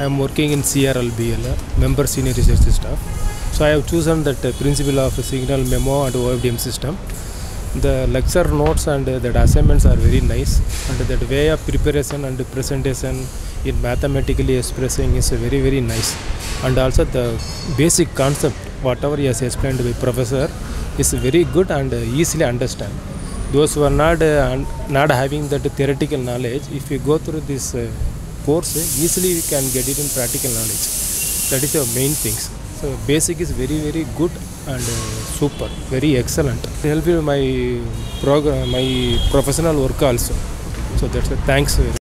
I am working in CRLBL, member senior research staff. So I have chosen that principle of signal memo and OFDM system. The lecture notes and that assignments are very nice, and that way of preparation and presentation in mathematically expressing is very nice. And also the basic concept, whatever he has explained by professor, is very good and easily understand. Those who are not having that theoretical knowledge, if you go through this course, easily we can get it in practical knowledge. That is the main things. So basic is very good and super, very excellent. It helped my program, my professional work also. So that's it. Thanks.